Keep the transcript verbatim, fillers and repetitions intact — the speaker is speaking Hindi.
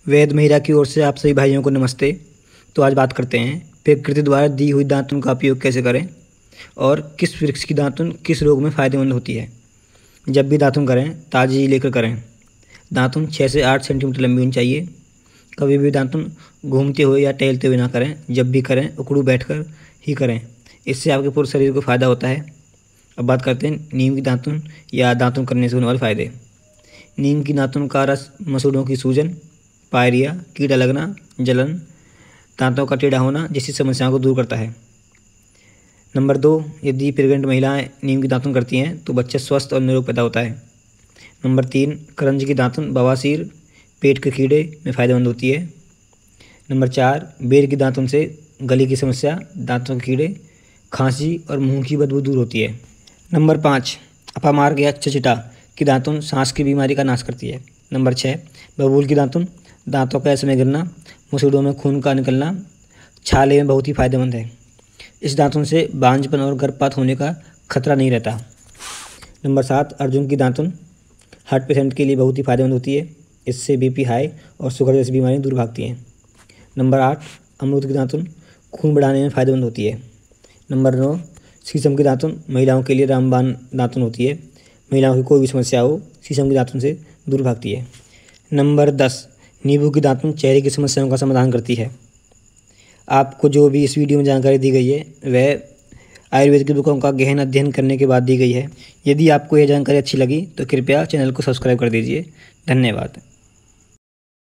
वैद महिला की ओर से आप सभी भाइयों को नमस्ते। तो आज बात करते हैं प्रकृति द्वारा दी हुई दातुन का उपयोग कैसे करें और किस वृक्ष की दातुन किस रोग में फ़ायदेमंद होती है। जब भी दातुन करें ताज़ी लेकर करें। दातुन छः से आठ सेंटीमीटर लंबी होनी चाहिए। कभी भी दातुन घूमते हुए या टहलते हुए ना करें। जब भी करें उकड़ू बैठकर ही करें, इससे आपके पूरे शरीर को फ़ायदा होता है। अब बात करते हैं नीम की दातुन या दातुन करने से होने वाले फ़ायदे। नीम की दातुन का रस मसूड़ों की सूजन, पायरिया, कीड़ा लगना, जलन, दांतों का टेढ़ा होना जैसी समस्याओं को दूर करता है। नंबर दो, यदि प्रेग्नेंट महिलाएं नीम की दातुन करती हैं तो बच्चा स्वस्थ और निरोग पैदा होता है। नंबर तीन, करंज की दातुन बवासीर, पेट के कीड़े में फ़ायदेमंद होती है। नंबर चार, बेर की दातुन से गले की समस्या, दांतों के कीड़े, खांसी और मुंह की बदबू दूर होती है। नंबर पाँच, अपामार्ग या चचिटा की दातुन सांस की बीमारी का नाश करती है। नंबर छः, बबूल की दातुन दांतों का ऐसे में गिरना, मसूड़ों में खून का निकलना, छाले में बहुत ही फायदेमंद है। इस दातुन से बांझपन और गर्भपात होने का खतरा नहीं रहता। नंबर सात, अर्जुन की दातुन हार्ट पेशेंट के लिए बहुत ही फायदेमंद होती है। इससे बीपी हाई और शुगर जैसी बीमारियां दूर भागती हैं। नंबर आठ, अमरूद की दातुन खून बढ़ाने में फ़ायदेमंद होती है। नंबर नौ, शीशम की दातुन महिलाओं के लिए रामबाण दातुन होती है। महिलाओं की कोई भी समस्या हो शीशम की दातुन से दूर भागती है। नंबर दस, नींबू की दातुन चेहरे की समस्याओं का समाधान करती है। आपको जो भी इस वीडियो में जानकारी दी गई है वह आयुर्वेद की बुकों का गहन अध्ययन करने के बाद दी गई है। यदि आपको यह जानकारी अच्छी लगी तो कृपया चैनल को सब्सक्राइब कर दीजिए। धन्यवाद।